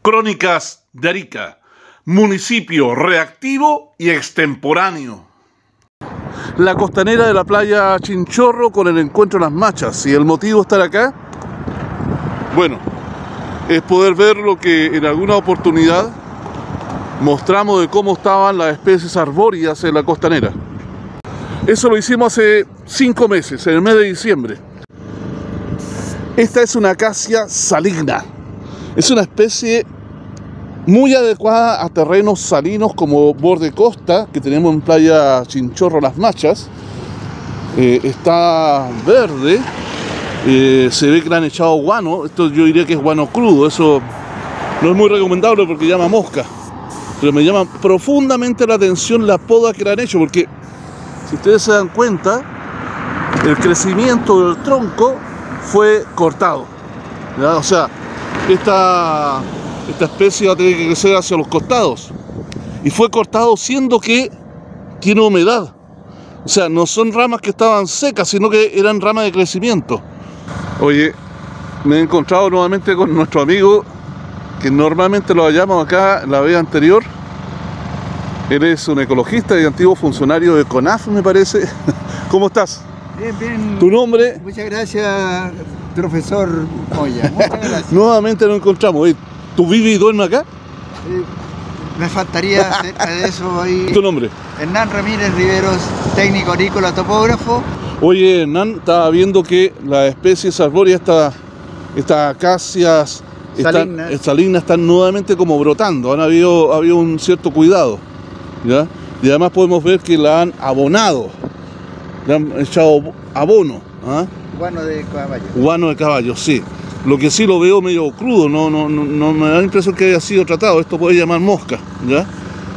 Crónicas de Arica, municipio reactivo y extemporáneo. La costanera de la playa Chinchorro con el encuentro de las machas. ¿Y el motivo de estar acá? Bueno, es poder ver lo que en alguna oportunidad mostramos de cómo estaban las especies arbóreas en la costanera. Eso lo hicimos hace 5 meses, en el mes de diciembre. Esta es una acacia saligna. Es una especie muy adecuada a terrenos salinos como borde costa, que tenemos en playa Chinchorro Las Machas. Está verde, se ve que le han echado guano. Esto yo diría que es guano crudo, eso no es muy recomendable porque llama mosca. Pero me llama profundamente la atención la poda que le han hecho, porque si ustedes se dan cuenta, el crecimiento del tronco fue cortado, ¿ya? O sea, esta especie va a tener que crecer hacia los costados, y fue cortado siendo que tiene humedad. O sea, no son ramas que estaban secas, sino que eran ramas de crecimiento. Oye, me he encontrado nuevamente con nuestro amigo, que normalmente lo hallamos acá la vez anterior. Él es un ecologista y antiguo funcionario de CONAF, me parece. ¿Cómo estás? Bien, bien. ¿Tu nombre? Muchas gracias, profesor Moya. Muchas gracias. Nuevamente nos encontramos. Oye, ¿tú vives y duermes acá? Me faltaría cerca de eso ahí. ¿Tu nombre? Hernán Ramírez Riveros, técnico agrícola, topógrafo. Oye, Hernán, estaba viendo que las especies arbóreas, estas acacias salignas, están nuevamente como brotando. Han habido un cierto cuidado, ¿ya? Y además podemos ver que la han abonado, le han echado abono, ¿ah? Guano de caballo. Guano de caballo, sí. Lo que sí lo veo medio crudo, no me da la impresión que haya sido tratado. Esto puede llamar mosca, ¿ya?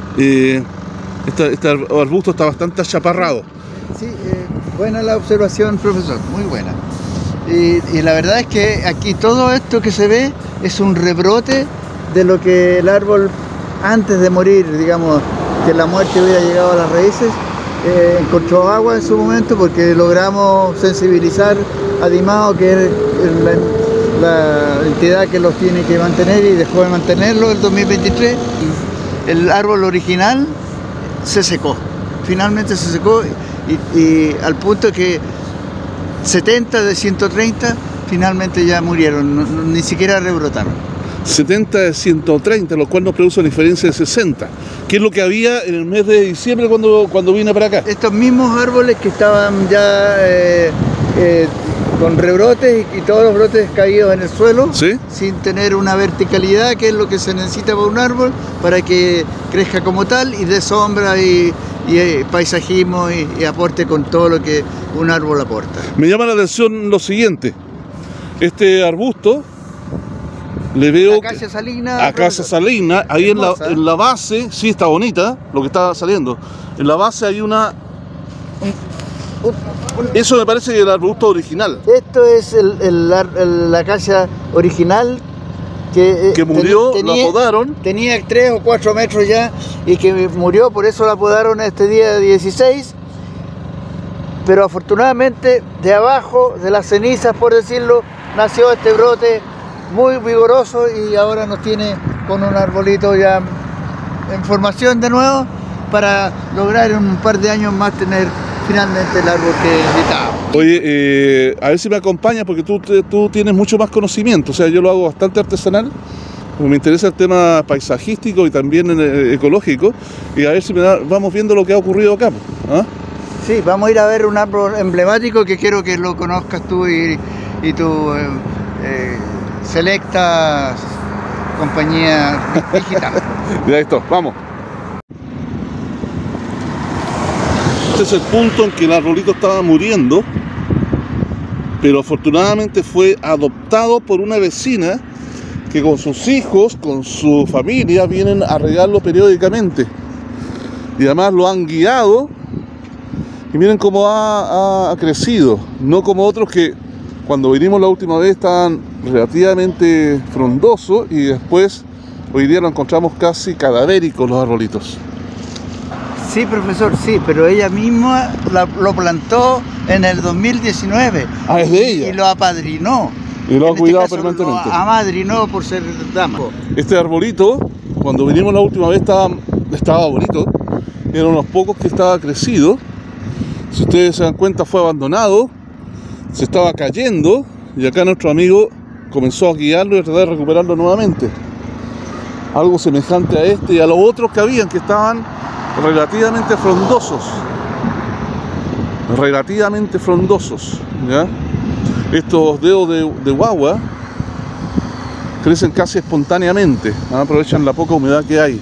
Este arbusto está bastante achaparrado. Sí, buena la observación, profesor, muy buena. Y la verdad es que aquí todo esto que se ve es un rebrote de lo que el árbol, antes de morir, digamos, que la muerte hubiera llegado a las raíces, encontró agua en su momento, porque logramos sensibilizar a Dimao, que es la entidad que los tiene que mantener, y dejó de mantenerlo en 2023. Y el árbol original se secó, finalmente se secó, y al punto que 70 de 130 finalmente ya murieron, ni siquiera rebrotaron. 70 de 130, lo cual nos produce una diferencia de 60. ¿Qué es lo que había en el mes de diciembre cuando vine para acá? Estos mismos árboles que estaban ya con rebrotes y todos los brotes caídos en el suelo, ¿sí?, sin tener una verticalidad, que es lo que se necesita para un árbol, para que crezca como tal y dé sombra y paisajismo y aporte con todo lo que un árbol aporta. Me llama la atención lo siguiente: este arbusto, le veo acacia salina, ahí en la base, sí, está bonita lo que está saliendo. En la base hay eso me parece que es el arbusto original. Esto es la acacia original que murió, la podaron. Tenía 3 o 4 metros ya y que murió, por eso la podaron este día 16. Pero afortunadamente de abajo, de las cenizas, por decirlo, nació este brote muy vigoroso, y ahora nos tiene con un arbolito ya en formación de nuevo, para lograr en un par de años más tener finalmente el árbol que necesitaba. Oye, a ver si me acompañas, porque tú tienes mucho más conocimiento. O sea, yo lo hago bastante artesanal, me interesa el tema paisajístico y también ecológico, y a ver si vamos viendo lo que ha ocurrido acá, ¿ah? Sí, vamos a ir a ver un árbol emblemático que quiero que lo conozcas tú y tu selecta compañía digital. Ya esto, vamos. Este es el punto en que el arbolito estaba muriendo, pero afortunadamente fue adoptado por una vecina que con sus hijos, con su familia, vienen a regarlo periódicamente, y además lo han guiado, y miren cómo ha crecido, no como otros que cuando vinimos la última vez estaban relativamente frondosos, y después hoy día lo encontramos casi cadavéricos los arbolitos. Sí, profesor, sí, pero ella misma lo plantó en el 2019. Ah, es de ella. Y lo apadrinó. Y lo ha En cuidado este caso, permanentemente. lo amadrinó por ser dama. Este arbolito, cuando vinimos la última vez, estaba bonito. Eran unos pocos que estaba crecido. Si ustedes se dan cuenta, fue abandonado. Se estaba cayendo. Y acá nuestro amigo comenzó a guiarlo y a tratar de recuperarlo nuevamente. Algo semejante a este y a los otros que habían, que estaban relativamente frondosos. Relativamente frondosos, ¿ya? Estos dedos de guagua crecen casi espontáneamente, ¿no? Aprovechan la poca humedad que hay.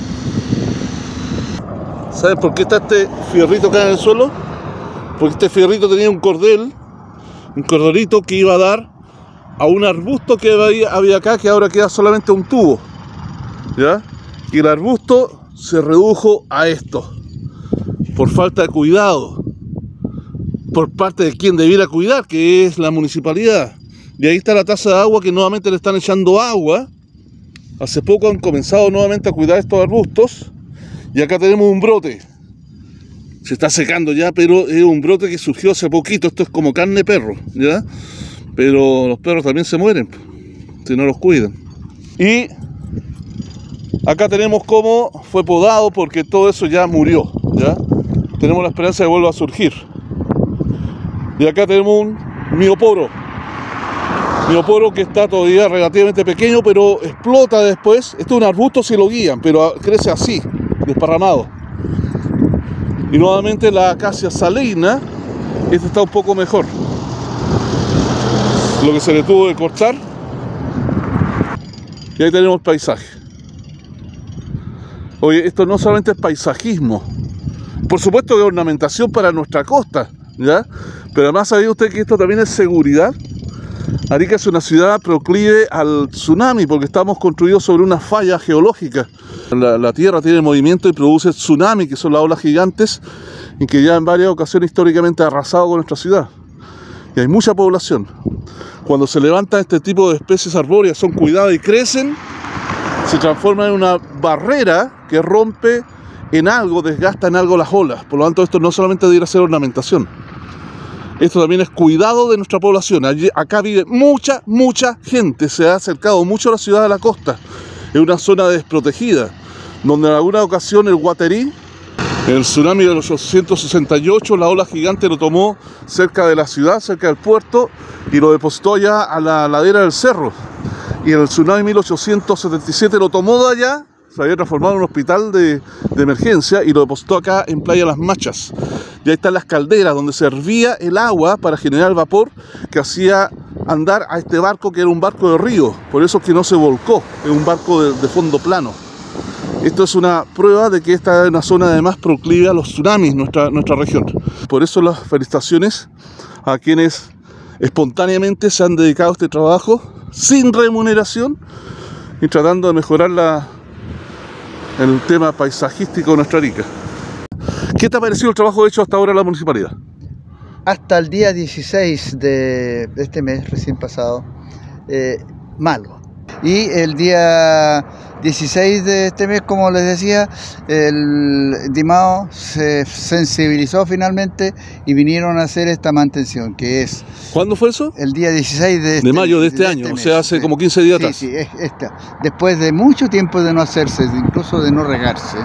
¿Sabes por qué está este fierrito acá en el suelo? Porque este fierrito tenía un cordelito que iba a dar a un arbusto que había acá, que ahora queda solamente un tubo, ¿ya? Y el arbusto se redujo a esto por falta de cuidado por parte de quien debiera cuidar, que es la municipalidad. Y ahí está la taza de agua, que nuevamente le están echando agua. Hace poco han comenzado nuevamente a cuidar estos arbustos. Y acá tenemos un brote. Se está secando ya, pero es un brote que surgió hace poquito. Esto es como carne de perro, ¿ya? Pero los perros también se mueren si no los cuidan. Y acá tenemos cómo fue podado, porque todo eso ya murió, ¿ya? Tenemos la esperanza de que vuelva a surgir. Y acá tenemos un mioporo que está todavía relativamente pequeño, pero explota después. Esto es un arbusto si lo guían, pero crece así, desparramado. Y nuevamente la acacia salina, este está un poco mejor. Lo que se le tuvo que cortar. Y ahí tenemos el paisaje. Oye, esto no solamente es paisajismo, por supuesto que es ornamentación para nuestra costa, ¿ya? Pero además, ¿sabía usted que esto también es seguridad? Arica es una ciudad proclive al tsunami porque estamos construidos sobre una falla geológica. La tierra tiene movimiento y produce tsunami, que son las olas gigantes, y que ya en varias ocasiones históricamente ha arrasado con nuestra ciudad. Y hay mucha población. Cuando se levantan este tipo de especies arbóreas, son cuidadas y crecen, se transforman en una barrera que rompe en algo, desgasta en algo las olas. Por lo tanto, esto no solamente debería ser ornamentación. Esto también es cuidado de nuestra población. Acá vive mucha gente. Se ha acercado mucho a la ciudad de la costa. Es una zona desprotegida, donde en alguna ocasión el Guatarí, el tsunami de los 868, la ola gigante lo tomó cerca de la ciudad, cerca del puerto, y lo depositó allá a la ladera del cerro. Y el tsunami 1877 lo tomó de allá, se había transformado en un hospital de emergencia, y lo depositó acá en Playa Las Machas. Y ahí están las calderas donde se hervía el agua para generar vapor que hacía andar a este barco, que era un barco de río. Por eso es que no se volcó, es un barco de fondo plano. Esto es una prueba de que esta es una zona además proclive a los tsunamis, nuestra región. Por eso las felicitaciones a quienes espontáneamente se han dedicado a este trabajo sin remuneración y tratando de mejorar el tema paisajístico de nuestra Arica. ¿Qué te ha parecido el trabajo hecho hasta ahora en la municipalidad? Hasta el día 16 de este mes recién pasado, malo. Y el día 16 de este mes, como les decía, el DIMAO se sensibilizó finalmente y vinieron a hacer esta mantención, que es... ¿Cuándo fue eso? El día 16 de mayo de este año, o sea, hace como 15 días atrás. Sí, esta. Después de mucho tiempo de no hacerse, incluso de no regarse,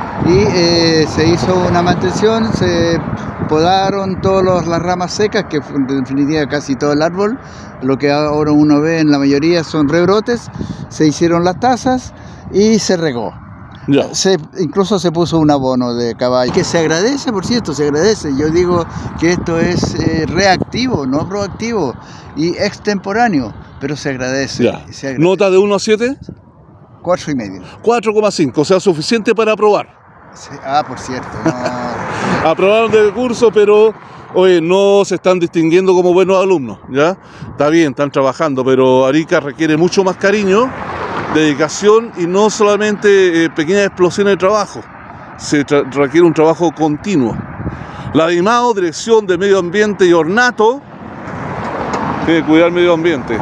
y se hizo una mantención, se podaron todas las ramas secas, que en definitiva casi todo el árbol, lo que ahora uno ve en la mayoría son rebrotes, se hicieron las tazas y se regó. Ya. Incluso se puso un abono de caballo, que se agradece, por cierto, se agradece. Yo digo que esto es reactivo, no proactivo, y extemporáneo, pero se agradece. Ya. ¿Nota de 1 a 7? 4,5. 4,5, o sea, suficiente para aprobar. Sí. Ah, por cierto. No. Aprobaron del curso, pero oye, no se están distinguiendo como buenos alumnos, ¿ya? Está bien, están trabajando, pero Arica requiere mucho más cariño, dedicación y no solamente pequeñas explosiones de trabajo. Se requiere un trabajo continuo. La DIMAO, Dirección de Medio Ambiente y Ornato, tiene que cuidar el medio ambiente.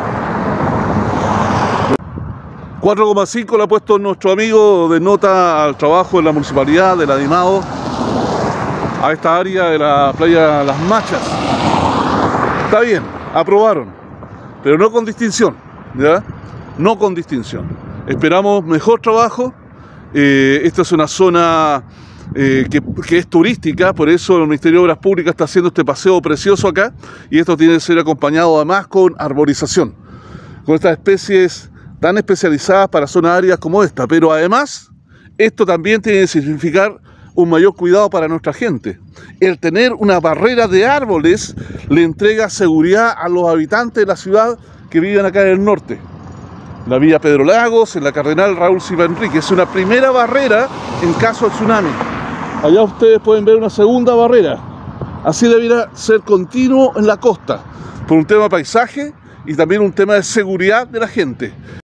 4,5 le ha puesto nuestro amigo de nota al trabajo de la municipalidad, de la DIMAO, a esta área de la playa Las Machas. Está bien, aprobaron. pero no con distinción, ¿ya? No con distinción. Esperamos mejor trabajo. Esta es una zona que es turística, por eso el Ministerio de Obras Públicas está haciendo este paseo precioso acá, y esto tiene que ser acompañado además con arborización, con estas especies tan especializadas para zonas áridas como esta. Pero además, esto también tiene que significar un mayor cuidado para nuestra gente. El tener una barrera de árboles le entrega seguridad a los habitantes de la ciudad que viven acá en el norte. La vía Pedro Lagos, en la Cardenal Raúl Silva Enrique, es una primera barrera en caso de tsunami. Allá ustedes pueden ver una segunda barrera. Así debería ser continuo en la costa, por un tema de paisaje y también un tema de seguridad de la gente.